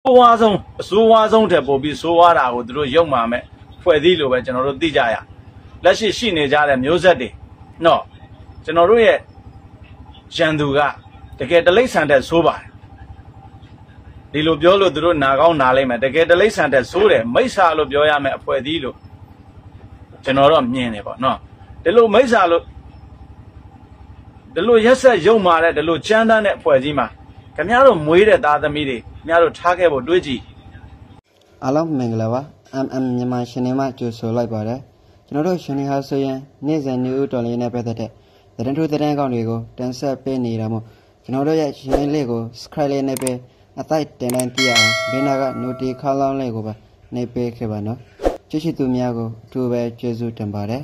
ဆိုးဝါးဆုံးတဲ့ပို့ပြီးဆိုးဝါးတာကိုသူတို့ရုပ်မာမဲ့ဖွဲ့သီးလိုပဲကျွန်တော်တို့သိကြရလက်ရှိနေကြတဲ့မျိုးဆက်တွေနော်ကျွန်တော်တို့ရဲ့ရန်သူကတကယ်တလိမ့်ဆန်တဲ့ဆိုးပါတယ်ဒီလိုပြောလို့သူတို့နာကောင်းနာလိုက်မယ်တကယ်တလိမ့်ဆန်တဲ့ဆိုးတယ်မိစ္ဆာလို့ပြောရမယ်အဖွဲ့သီးလို့ကျွန်တော်တော့မြင်တယ်ပေါ့နော်ဒီလိုမိစ္ဆာလို့ဒီလိုရက်ဆက်ရုံမာတဲ့ဒီလိုချမ်းသာတဲ့အဖွဲ့ကြီးမှာခင်ဗျားတို့မွေးတဲ့သားသမီးတွေခင်ဗျားတို့ထားခဲ့ဖို့တွေးကြည့်အားလုံးမင်္ဂလာပါမြန်မာရှင်နေမှာကြိုဆိုလိုက်ပါတယ်ကျွန်တော်တို့ရှင်နေဟာဆိုရင်နေ့စဉ်နေဦးတော်လေးနဲ့ပတ်သက်တဲ့သတင်းထုတ်သတင်းကောင်းတွေကိုတင်ဆက်ပေးနေတာမို့ကျွန်တော်တို့ရဲ့ရှင်နေလေးကို subscribe လေးနဲ့ပဲအတိုက်တင်တိုင်းသိရအောင်ဘေးနာက notification ခေါင်းလောင်းလေးကိုပဲနှိပ်ပေးခဲ့ပါနော်ကြည့်ရှိသူများကိုအထူးပဲကျေးဇူးတင်ပါတယ်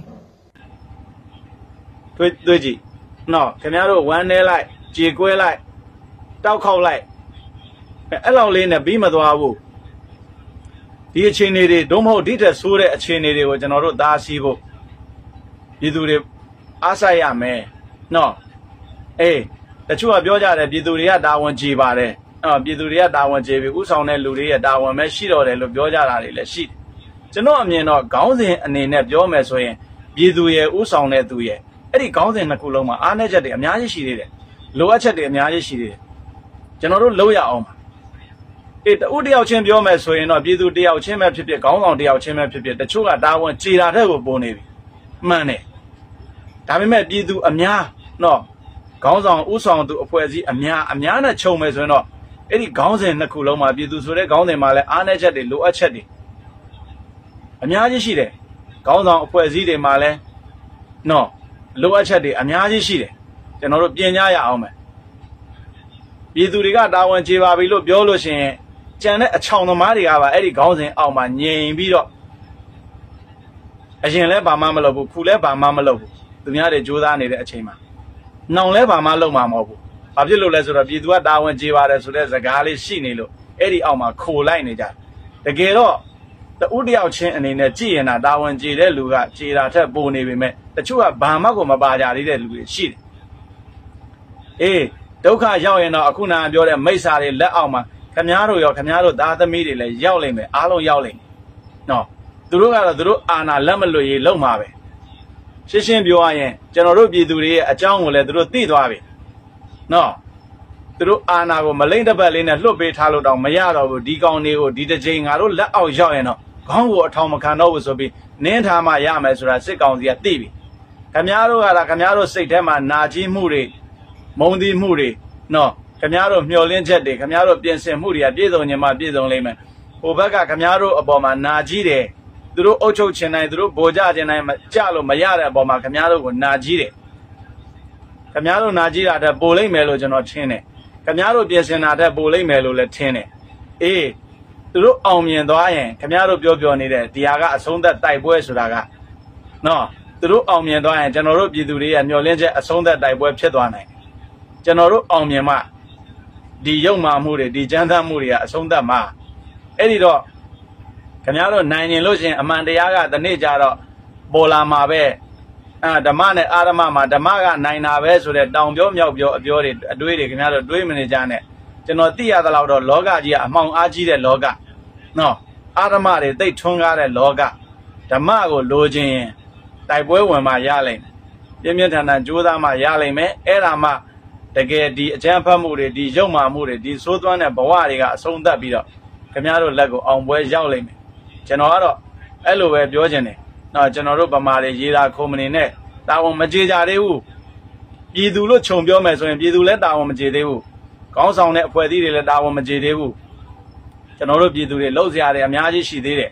တွေးကြည့်နော်ခင်ဗျားတို့ဝမ်းနေလိုက်ကြေကွဲလိုက်တောက်ခေါက်လိုက်အဲ့လောက်လေးနဲ့ပြီးမသွားဘူးဒီအခြေအနေတွေဒုံမဟုတ်ဒီတက်ဆိုးတဲ့အခြေအနေတွေကိုကျွန်တော်တို့သားစီးဖို့ပြည်သူတွေအားဆိုင်ရမယ်နော်အေးတချို့ကပြောကြတယ်ပြည်သူတွေကတာဝန်ကျေပါတယ်ပြည်သူတွေကတာဝန်ကျေပြီဥဆောင်တဲ့လူတွေရဲ့တာဝန်ပဲရှိတော့တယ်လို့ပြောကြတာတွေလည်းရှိတယ်ကျွန်တော်အမြင်တော့ခေါင်းစဉ်အနေနဲ့ပြောမယ်ဆိုရင်ပြည်သူရဲ့ဥဆောင်တဲ့သူရဲ့အဲ့ဒီခေါင်းစဉ်နှစ်ခုလုံးမှာအားနည်းချက်တွေအများကြီးရှိသေးတယ်လိုအပ်ချက်တွေအများကြီးရှိသေးတယ်ကျွန်တော်တို့လုပ်ရအောင်ပါတဦးတယောက်ချင်းပြောမယ်ဆိုရင်တော့ပြည်သူတယောက်ချင်းပဲဖြစ်ဖြစ်ခေါင်းဆောင်တယောက်ချင်းပဲဖြစ်ဖြစ်တချို့ကတာဝန်ကြေတာတဲ့ကိုပုံနေပြီမှန်တယ်ဒါပေမဲ့ပြည်သူအများနော်ခေါင်းဆောင်ဥဆောင်သူအဖွဲ့အစည်းအများနဲ့ခြုံမယ်ဆိုရင်တော့အဲ့ဒီခေါင်းစဉ်နှစ်ခုလုံးမှာပြည်သူဆိုတဲ့ခေါင်းစဉ်မှာလည်းအားနည်းချက်တွေလိုအပ်ချက်တွေအများကြီးရှိတယ်ခေါင်းဆောင်အဖွဲ့အစည်းတွေမှာလည်းနော်လိုအပ်ချက်တွေအများကြီးရှိတယ်ကျွန်တော်တို့ပြင်ကြရအောင်မယ်ပြည်သူတွေကတာဝန်ကျေပါပြီလို့ပြောလို့ရှိရင်ကြံတဲ့အချောင်သမားတွေကပါအဲ့ဒီခေါင်းစဉ်အောက်မှာငြိမ်ပြီးတော့အရင်လဲဘာမှမလုပ်ဘူးခုလဲဘာမှမလုပ်ဘူးသူများတွေကြိုးစားနေတဲ့အချိန်မှာနှောင်လဲဘာမှလုပ်မှာမဟုတ်ဘူးဘာဖြစ်လို့လဲဆိုတော့ပြည်သူကတာဝန်ကျေပါတယ်ဆိုတဲ့စကားလေးရှိနေလို့အဲ့ဒီအောက်မှာခိုလိုက်နေကြတကယ်တော့တူတယောက်ချင်းအနေနဲ့ကြည်ရင်တာဝန်ကျေတဲ့လူကကျေတာထက်ပိုနေပေမဲ့တချို့ကဘာမှကိုမပါကြသေးတဲ့လူတွေရှိတယ်အေးဒုက္ခရောက်ရင်တော့အခုနကပြောတဲ့မိစ္ဆာတွေလက်အောက်မှာခင်ဗျားတို့ရောခင်ဗျားတို့သားသမီးတွေလည်းရောက်လိမ့်မယ်အားလုံးရောက်လိမ့်မယ်နော်သူတို့ကတော့သူတို့အာဏာလက်မလွတ်ရေးလုံမှာပဲရှင်းပြောရရင်ကျွန်တော်တို့ပြည်သူတွေရဲ့အကြောင်းကိုလည်းသူတို့သိသွားပြီနော်သူတို့အာဏာကိုမလိမ့်တပတ်လေးနဲ့လွတ်ပေးထားလို့တော့မရတော့ဘူးဒီကောင်တွေကိုဒီတစ်ချိန်ငါတို့လက်အောက်ရောက်ရင်တော့ခေါင်းကိုအထောင်မခံတော့ဘူးဆိုပြီးနင်းထားမှရမယ်ဆိုတာစစ်ကောင်စီကသိပြီခင်ဗျားတို့ကခင်ဗျားတို့စိတ်ထဲမှာနာကြီးမှုတွေမုံတီးမှုတွေနော်ခင်ဗျားတို့မျှော်လင့်ချက်တွေခင်ဗျားတို့ပြင်ဆင်မှုတွေကပြည့်စုံခြင်းမှပြည့်စုံလိမ့်မယ်ဟိုဘက်ကခင်ဗျားတို့အပေါ်မှာနာကြီးတယ်သူတို့အုပ်ချုပ်ခြင်းတိုင်းသူတို့ဗိုလ်ကြခြင်းတိုင်းကြလို့မရတဲ့အပေါ်မှာခင်ဗျားတို့ကိုနာကြီးတယ်ခင်ဗျားတို့နာကြီးတာတဲ့ပိုလိမ့်မယ်လို့ကျွန်တော်ထင်တယ်ခင်ဗျားတို့ပြင်ဆင်တာတဲ့ပိုလိမ့်မယ်လို့လည်းထင်တယ်အေးသူတို့အောင်မြင်သွားရင်ခင်ဗျားတို့ပြောနေတဲ့တရားကအဆုံးသက်တိုက်ပွဲဆိုတာကနော်သူတို့အောင်မြင်သွားရင်ကျွန်တော်တို့ပြည်သူတွေရဲ့မျှော်လင့်ချက်အဆုံးသက်တိုက်ပွဲဖြစ်သွားနိုင်တယ်ကျွန်တော်တို့အောင်မြင်မှဒီရုပ်မာမှုတွေဒီကြမ်းတမ်းမှုတွေကအဆုံးသတ်မှာအဲ့ဒီတော့ခင်ဗျားတို့နိုင်ရင်လို့ရှိရင်အမှန်တရားကဒီနေ့ကြတော့ပေါ်လာမှာပဲဓမ္မနဲ့အာရမမှာဓမ္မကနိုင်တာပဲဆိုတဲ့တောင်ပြောမြောက်ပြောအပြောတွေအတွေးတွေခင်ဗျားတို့တွေးမနေကြနဲ့ကျွန်တော်သိရသလောက်တော့လောကကြီးကအမှောင်အားကြီးတဲ့လောကနော်အာရမတွေသိထွန်းကားတဲ့လောကဓမ္မကိုလိုချင်ရင်တိုက်ပွဲဝင်မှရလိမ့်မယ်ပြင်းပြင်းထန်ထန်ကြိုးစားမှရလိမ့်မယ်အဲ့ဒါမှတကယ်ဒီအကြမ်းဖက်မှုတွေဒီရုပ်မာမှုတွေဒီဆိုးသွမ်းတဲ့ဘဝတွေကအဆုံးသတ်ပြီးတော့ခင်ဗျားတို့လက်ကိုအောင်ပွဲရောက်လိမ့်မယ်ကျွန်တော်ကတော့အဲ့လိုပဲပြောချင်တယ်နော်ကျွန်တော်တို့ဗမာတွေရေးတာခုံမနေနဲ့တာဝန်မကြေကြသေးဘူးပြည်သူလို့ခြုံပြောမယ်ဆိုရင်ပြည်သူလည်းတာဝန်မကြေသေးဘူးခေါင်းဆောင်တဲ့အဖွဲ့အစည်းတွေလည်းတာဝန်မကြေသေးဘူးကျွန်တော်တို့ပြည်သူတွေလှုပ်ရှားတယ်အများကြီးရှိသေးတယ်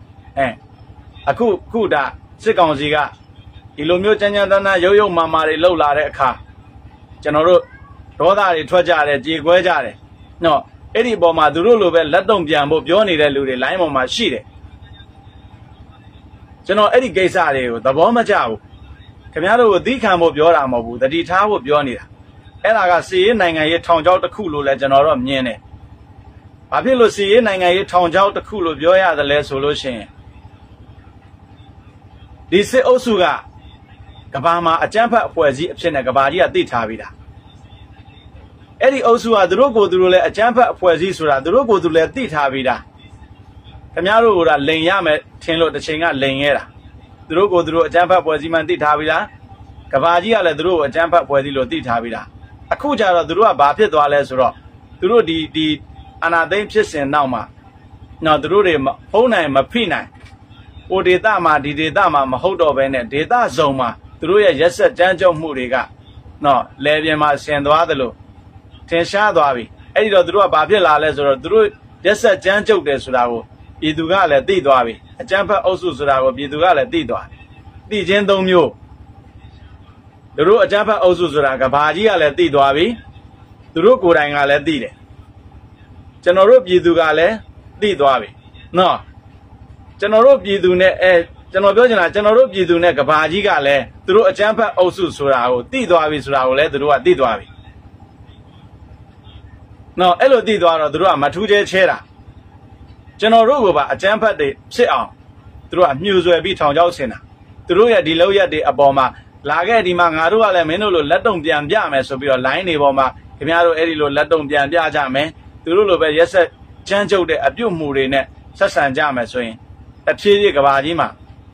အခုဒါစစ်ကောင်စီကဒီလိုမျိုးကြမ်းကြမ်းတမ်းတမ်းရုပ်မာမာတွေလှုပ်လာတဲ့အခါကျွန်တော်တို့ဒေါသတွေထွက်ကြတယ်ကြေကွဲကြတယ်နော်အဲ့ဒီအပေါ်မှာသူတို့လိုပဲလက်တုံပြန်ဖို့ပြောနေတဲ့လူတွေလိုင်းပေါ်မှာရှိတယ်ကျွန်တော်အဲ့ဒီကိစ္စတွေကိုသဘောမကျဘူးခင်ဗျားတို့ကိုသီးခံဖို့ပြောတာမဟုတ်ဘူးတတိထားဖို့ပြောနေတာအဲ့ဒါကစီရေးနိုင်ငံရေးထောင်ချောက်တစ်ခုလို့လည်းကျွန်တော်တို့မြင်တယ်ဘာဖြစ်လို့စီရေးနိုင်ငံရေးထောင်ချောက်တစ်ခုလို့ပြောရတယ်လဲဆိုလို့ရှိရင်ဒီစစ်အုပ်စုကကဘာမှာအကြမ်းဖက်အဖွဲ့အစည်းအဖြစ်နဲ့ကဘာကြီးကသိထားပြီးတာအဲ့ဒီအုပ်စုကသူတို့ကိုယ်သူတို့လည်းအကြမ်းဖက်အဖွဲ့အစည်းဆိုတာသူတို့ကိုယ်သူလည်းသိထားပြီးသားခင်ဗျားတို့ကလိန်ရမယ်ထင်လို့တစ်ချိန်ကလိန်ရဲတာသူတို့ကိုယ်သူတို့အကြမ်းဖက်အဖွဲ့အစည်းမှသိထားပြီးသားကဘာကြီးကလည်းသူတို့ကိုအကြမ်းဖက်အဖွဲ့အစည်းလို့သိထားပြီးသားအခုကျတော့သူတို့ကဘာဖြစ်သွားလဲဆိုတော့သူတို့ဒီအာဏာသိမ်းဖြစ်စဉ်နောက်မှာနော်သူတို့တွေဖုံးနိုင်မဖိနိုင်ဟိုဒေသမှာဒီဒေသမှာမဟုတ်တော့ဘဲနဲ့ဒေသစုံမှာသူတို့ရဲ့ရက်ဆက်ကြမ်းကြုတ်မှုတွေကနော်လေပြင်းမှာဆင်သွားသလိုထင်ရှားသွားပြီအဲ့ဒီတော့သူတို့ကဘာဖြစ်လာလဲဆိုတော့သူတို့ရက်ဆက်ကြမ်းကြုတ်တယ်ဆိုတာကိုပြည်သူကလည်းသိသွားပြီအကြမ်းဖက်အုပ်စုဆိုတာကိုပြည်သူကလည်းသိသွားပြီသိချင်းသုံးမျိုးသူတို့အကြမ်းဖက်အုပ်စုဆိုတာကဘာကြီးကလည်းသိသွားပြီသူတို့ကိုယ်တိုင်ကလည်းသိတယ်ကျွန်တော်တို့ပြည်သူကလည်းသိသွားပြီနော်ကျွန်တော်တို့ပြည်သူနဲ့ကျွန်တော်ပြောချင်တာကျွန်တော်တို့ပြည်သူနဲ့ကဘာကြီးကလည်းသူတို့အကြမ်းဖက်အုပ်စုဆိုတာကိုသိသွားပြီဆိုတာကိုလည်းသူတို့ကသိသွားပြီနော်အဲ့လိုသိသွားတော့သူတို့ကမထူးချဲချဲတာကျွန်တော်တို့ကပါအကြမ်းဖက်တွေဖြစ်အောင်သူတို့ကမြှူဆွဲပြီးထောင်ချောက်ဆင်တာသူတို့ရဲ့ဒီလောက်ရက်တွေအပေါ်မှာလာခဲ့ဒီမှာငါတို့ကလည်းမင်းတို့လိုလက်တုံပြန်ပြမယ်ဆိုပြီးတော့ line တွေပေါ်မှာခင်ဗျားတို့အဲ့ဒီလိုလက်တုံပြန်ပြကြမယ်သူတို့လိုပဲရက်ဆက်ချမ်းကျုပ်တဲ့အပြုတ်မှုတွေနဲ့ဆက်ဆံကြမယ်ဆိုရင်အဖြည်းဖြည်းကဘာကြီးမှာ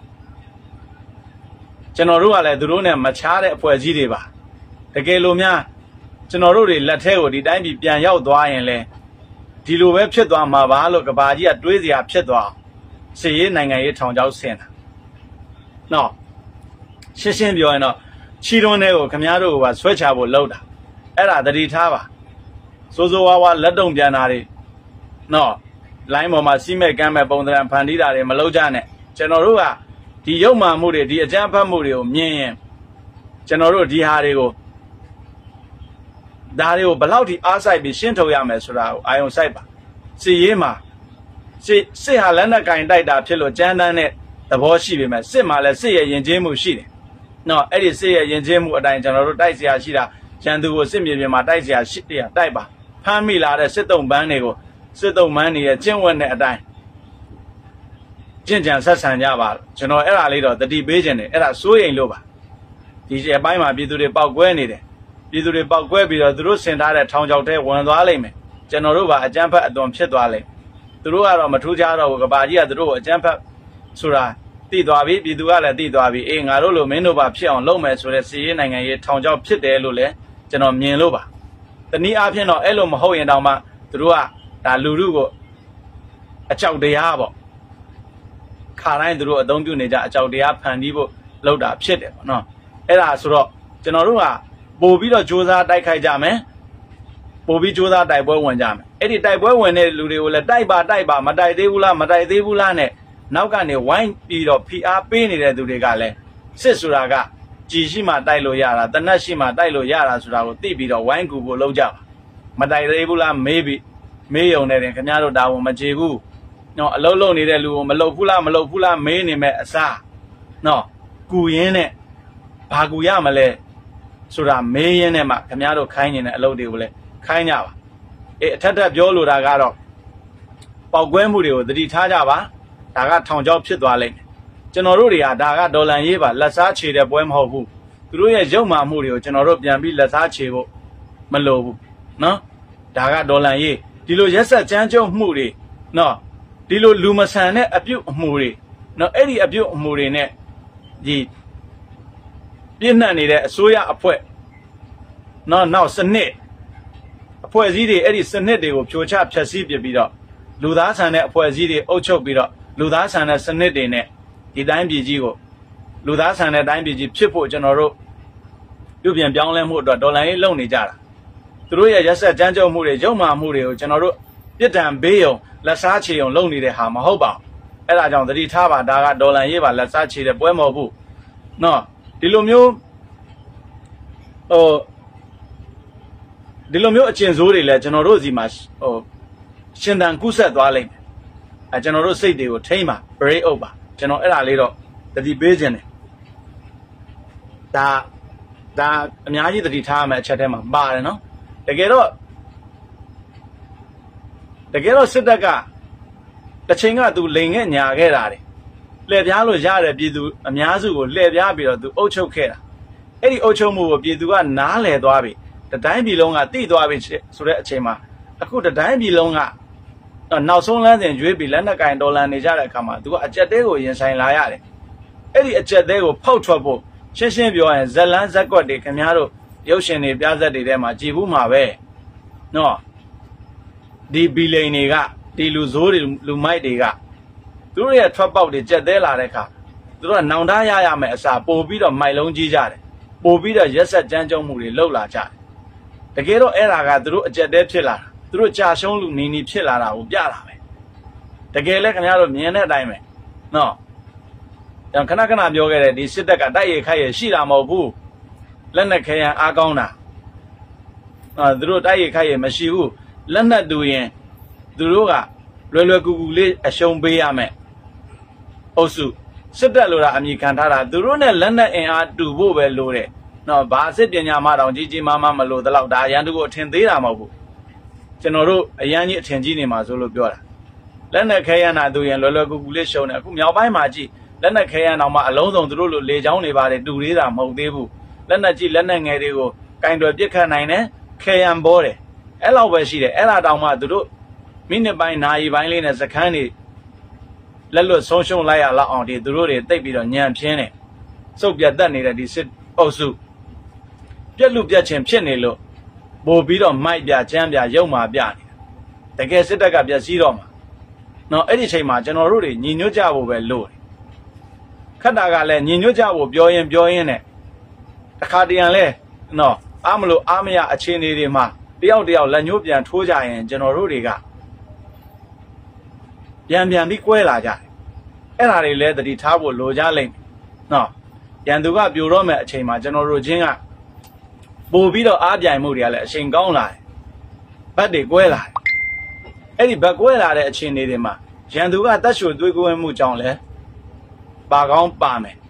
ကျွန်တော်တို့ကလည်းသူတို့နဲ့မချားတဲ့အဖွဲ့အစည်းတွေပါတကယ်လို့များကျွန်တော်တို့တွေလက်ထဲကိုဒီတိုင်းပြည်ပြန်ရောက်သွားရင်လဲဒီလိုပဲဖြစ်သွားမှာပါလို့ကဘာကြီးကတွေးစရာဖြစ်သွားစီရေးနိုင်ငံရေးထောင်ချောက်ဆင်တာနော်ရှင်းရှင်းပြောရင်တော့ချီတွန်းတွေကိုခင်ဗျားတို့ကဆွဲချဖို့လှုပ်တာအဲ့ဒါသတိထားပါစိုးစိုးဝါးဝါလက်တုံပြန်တာတွေနော်လိုင်းပေါ်မှာစီးမဲ့ကမ်းမဲ့ပုံစံဖန်တီးတာတွေမလုပ်ကြနဲ့ကျွန်တော်တို့ကဒီရုပ်မာမှုတွေဒီအကြမ်းဖက်မှုတွေကိုမြင်ရင်ကျွန်တော်တို့ဒီဟာတွေကိုဒါတွေကိုဘယ်လောက်ထိအားစိုက်ပြီးရှင်းထုတ်ရမယ်ဆိုတာကိုအာယုံစိုက်ပါစီရေးမှာစစ်ဟာလက်နက်ကင်တိုက်တာဖြစ်လို့ကြမ်းတမ်းတဲ့သဘောရှိပေမဲ့စစ်မှာလည်းစစ်ရဲ့ယဉ်ကျေးမှုရှိတယ်နော်အဲ့ဒီစစ်ရဲ့ယဉ်ကျေးမှုအတိုင်းကျွန်တော်တို့တိုက်เสียရှိတာရန်သူကိုစစ်မြေပြင်မှာတိုက်เสียရှိတယ်တိုက်ပါဖမ်းမိလာတဲ့စစ်တုံးပန်းတွေကိုစစ်တုံးပန်းတွေရဲ့ကျင့်ဝတ်နဲ့အတိုင်းကျင့်ကြံဆက်ဆံကြပါကျွန်တော်အဲ့ဒါလေးတော့တတိပေးခြင်းတယ်အဲ့ဒါစိုးရိမ်လို့ပါဒီအပိုင်းမှာပြည်သူတွေပောက်ကွဲနေတယ်ပြည်သူတွေပောက်ကွဲပြီးတော့သူတို့ဆင်ထားတဲ့ထောင်ချောက်ထဲဝင်သွားလိမ့်မယ်ကျွန်တော်တို့ကအကြမ်းဖက်အသွင်ဖြစ်သွားလိမ့်သူတို့ကတော့မထူးခြားတော့ဘူးကဘာကြီးကသူတို့ကိုအကြမ်းဖက်ဆိုတာသိသွားပြီပြည်သူကလည်းသိသွားပြီအေးငါတို့လိုမင်းတို့ပါဖြစ်အောင်လုပ်မယ်ဆိုတဲ့စီရေးနိုင်ငံရေးထောင်ချောက်ဖြစ်တယ်လို့လည်းကျွန်တော်မြင်လို့ပါတနည်းအားဖြင့်တော့အဲ့လိုမဟုတ်ရင်တောင်မှသူတို့ကဒါလူထုကိုအကြောက်တရားပေါ့ခါတိုင်းသူတို့အသုံးပြုနေကြအကြောက်တရားဖန်တီးဖို့လုပ်တာဖြစ်တယ်ပေါ့နော်အဲ့ဒါဆိုတော့ကျွန်တော်တို့ကပို့ပြီးတော့စ조사တိုက်ခိုက်ကြမယ်ပို့ပြီးစ조사တိုက်ပွဲဝင်ကြမယ်အဲ့ဒီတိုက်ပွဲဝင်တဲ့လူတွေကိုလည်းတိုက်ပါမတိုက်သေးဘူးလားမတိုက်သေးဘူးလားနဲ့နောက်ကနေဝိုင်းပြီးတော့ဖိအားပေးနေတဲ့သူတွေကလည်းစစ်ဆိုတာကကြည်ရှိမှတိုက်လို့ရတာတနတ်ရှိမှတိုက်လို့ရတာဆိုတာကိုသိပြီးတော့ဝိုင်းကူဖို့လုပ်ကြပါမတိုက်သေးဘူးလားမေးပြီးမေးရုံနဲ့တင်ခင်ဗျားတို့ဒါဝင်မကြေဘူးနော်အလုံးလုံးနေတဲ့လူကိုမလုပ်ဘူးလားမေးနေမဲ့အစားနော်ကူရင်းနဲ့ဘာကူရမလဲဆိုတာမေးရင်းနဲ့မှခင်ဗျားတို့ခိုင်းနေတဲ့အလုပ်တွေကိုလည်းခိုင်းကြပါအေးအထက်ပြောလိုတာကတော့ပေါက်ကွဲမှုတွေကိုသတိထားကြပါဒါကထောင်ချောက်ဖြစ်သွားလိမ့်မယ်ကျွန်တော်တို့တွေကဒါကဒေါ်လာရေးပါလက်စားချေတဲ့ပွဲမဟုတ်ဘူးသူတို့ရဲ့ရုပ်မာမှုတွေကိုကျွန်တော်တို့ပြန်ပြီးလက်စားချေဖို့မလိုဘူးနော်ဒါကဒေါ်လာရေးဒီလိုရက်ဆက်ကြမ်းကြုတ်မှုတွေနော်ဒီလိုလူမဆန်တဲ့အပြုတ်အမှုတွေနော်အဲ့ဒီအပြုတ်အမှုတွေနဲ့ဒီပြည့်နှက်နေတဲ့အစိုးရအဖွဲ့နော်နောက်စနစ်အဖွဲ့အစည်းတွေအဲ့ဒီစနစ်တွေကိုဖြိုချဖျက်ဆီးပြပြီးတော့လူသားဆန်တဲ့အဖွဲ့အစည်းတွေအုပ်ချုပ်ပြီးတော့လူသားဆန်တဲ့စနစ်တွေနဲ့ဒီတိုင်းပြည်ကြီးကိုလူသားဆန်တဲ့တိုင်းပြည်ကြီးဖြစ်ဖို့ကျွန်တော်တို့ပြုပြင်ပြောင်းလဲမှုအတွက်ဒေါ်လာရေးလုပ်နေကြတာသူတို့ရဲ့ရက်ဆက်ကြမ်းကြုတ်မှုတွေရုပ်မာမှုတွေကိုကျွန်တော်တို့ပြစ်ဒဏ်ပေးုံလက်စားချေုံလုပ်နေတဲ့ဟာမဟုတ်ပါဘူးအဲ့ဒါကြောင့်သတိထားပါဒါကဒေါ်လာရေးပါလက်စားချေတဲ့ပွဲမဟုတ်ဘူးနော်ဒီလိုမျိုးဒီလိုမျိုးအကျဉ်းစိုးတွေလည်းကျွန်တော်တို့စီမှာရှင်သန်ကုဆက်သွားလိမ့်မယ်ကျွန်တော်တို့စိတ်တွေကိုထိမ့်ပါ break out ပါကျွန်တော်အဲ့ဒါလေးတော့သတိပေးခြင်းတယ်ဒါအများကြီးသတိထားရမယ့်အချက်ထဲမှာပါတယ်နော်တကယ်တော့စစ်တပ်ကတစ်ချိန်ကသူလိန်ခဲ့ညာခဲ့တာတွေလှည့်ပြားလို့ရတဲ့ပြည်သူအများစုကိုလှည့်ပြားပြီးတော့သူအုပ်ချုပ်ခဲ့တာအဲ့ဒီအုပ်ချုပ်မှုကိုပြည်သူကနားလည်သွားပြီတတိုင်းပြည်လုံးကတိသွားပြီဆိုတဲ့အချိန်မှာအခုတတိုင်းပြည်လုံးကနောက်ဆုံးလမ်းစဉ်ရွေးပြီးလက်နက်ကင်ဒေါ်လာနေကြတဲ့အခါမှာသူကအကြက်တဲကိုရင်ဆိုင်လာရတယ်အဲ့ဒီအကြက်တဲကိုဖောက်ထွက်ဖို့ရှင်းရှင်းပြောရင်ဇက်လန်းဇက်ကွက်တွေခင်ဗျားတို့ရုပ်ရှင်တွေပြဇက်တွေထဲမှာကြည်ဘူးမှာပဲနော်ဒီဘီလိန်တွေကဒီလူဆိုးတွေလူမိုက်တွေကသူတို့ရဲ့ထွက်ပေါက်တွေကြက်တဲလာတဲ့အခါသူတို့ကနောင်တရရမယ်အစားပို့ပြီးတော့မိုက်လုံးကြီးကြတယ်ပို့ပြီးတော့ရက်ဆက်ကြမ်းကြုတ်မှုတွေလှုပ်လာကြတယ်တကယ်တော့အဲ့ဒါကသူတို့အကြက်တဲဖြစ်လာတာသူတို့ကြာရှုံးလူနေနေဖြစ်လာတာကိုပြတာပဲတကယ်လဲခင်ဗျားတို့မြင်တဲ့အတိုင်းပဲနော်ခဏခဏပြောခဲ့တဲ့ဒီစစ်တပ်ကတိုက်ရိုက်ခိုက်ရရှိတာမဟုတ်ဘူးလက်နက်ခဲယံအားကောင်းတာသူတို့တိုက်ရိုက်ခိုက်ရမရှိဘူးလက်နက်တူရင်သူတို့ကလွယ်လွယ်ကူကူလေးအရှုံးပေးရမယ်အုပ်စုစစ်တပ်လိုတာအမြင်ခံထားတာသူတို့နဲ့လက်နက်အင်အားတူဖို့ပဲလိုတယ်နော်ဘာစစ်ပညာမှတောင်ကြီးကြီးမားမားမလို့တလောက်ဒါရန်သူကိုအထင်သေးတာမဟုတ်ဘူးကျွန်တော်တို့အရန်ကြီးအထင်ကြီးနေမှာဆိုလို့ပြောတာလက်နက်ခဲယံတာသူရင်လွယ်လွယ်ကူကူလေးရှုံးတယ်အခုမြောက်ပိုင်းမှာကြည့်လက်နက်ခဲယံတောင်မှအလုံးစုံသူတို့လိုလေချောင်းတွေပါတယ်တူသေးတာမဟုတ်သေးဘူးလက်နက်ကြီးလက်နက်ငယ်တွေကိုကင်တွယ်ပစ်ခတ်နိုင်တယ်ခဲယံပေါ်တယ်အဲ့လောက်ပဲရှိတယ်အဲ့ဒါတောင်မှသူတို့မိနစ်ပိုင်းနာရီပိုင်းလေးနဲ့စခန်းတွေလက်လွတ်ဆုံးရှုံးလိုက်ရလောက်အောင်ဒီသူတို့တွေတိတ်ပြီးတော့ညံပြင်းတယ်စုပ်ပြတ်တက်နေတဲ့ဒီစစ်အုပ်စုပြက်လူပြက်ချင်းဖြစ်နေလို့ပို့ပြီးတော့မိုက်ပြချမ်းပြရုပ်မာပြနေတာတကယ်စစ်တပ်ကပြက်စီးတော့မှာနော်အဲ့ဒီချိန်မှာကျွန်တော်တို့တွေညီညွတ်ကြဖို့ပဲလို့ခက်တာကလည်းညီညွတ်ကြဖို့ပြောရင်နဲ့တခါတရံလဲနော်အားမလို့အားမရအခြေအနေတွေမှာတယောက်လက်ညှိုးပြန်ထိုးကြရင်ကျွန်တော်တို့တွေကပြန်ပြီးကွဲလာကြတယ်အဲ့ဒါတွေလည်းသတိထားဖို့လိုကြလိမ့်မယ်နော်ရန်သူကပြိုတော့မဲ့အချိန်မှာကျွန်တော်တို့ချင်းကပို့ပြီးတော့အားပြိုင်မှုတွေကလည်းအချိန်ကောင်းလာတယ်ဘတ်တွေကွဲလာတယ်အဲ့ဒီဘတ်ကွဲလာတဲ့အခြေအနေတွေမှာရန်သူကတက်ရှူသွေးကွဲမှုကြောင့်လဲပါကောင်းပါမယ်